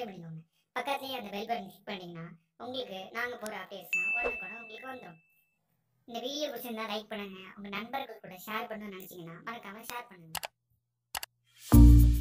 Subscribe பண்ணிக்கோங்க. பக்கத்துலேயே அந்த பெல் பட்டன் கிளிக் பண்ணிங்கன்னா உங்களுக்கு நாங்கள் போகிற அப்டேட்ஸ்லாம் உடனுக்குடன் உங்களுக்கு வந்துடும். இந்த வீடியோ பிடிச்சிருந்தா லைக் பண்ணுங்கள். உங்கள் நண்பர்கள் கூட ஷேர் பண்ணணும்னு நினச்சிங்கன்னா மறக்காமல் ஷேர் பண்ணுங்கள்.